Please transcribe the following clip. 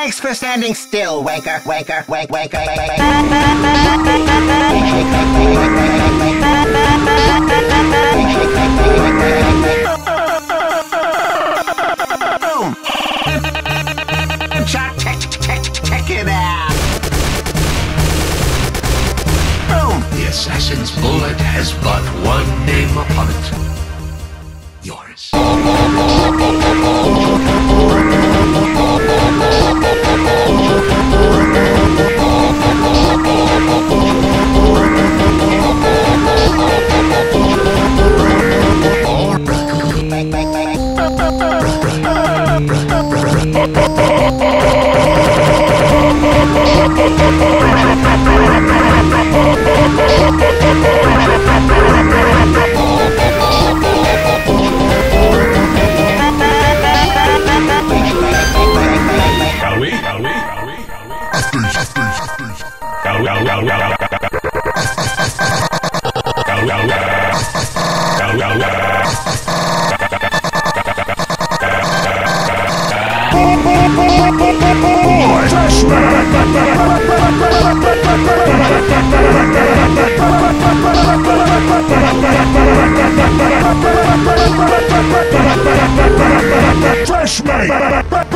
Thanks for standing still, Waker. Waker, wake, waker. Boom! Check it out! Boom! The assassin's bullet has but one name upon it. Yours. Fresh mate!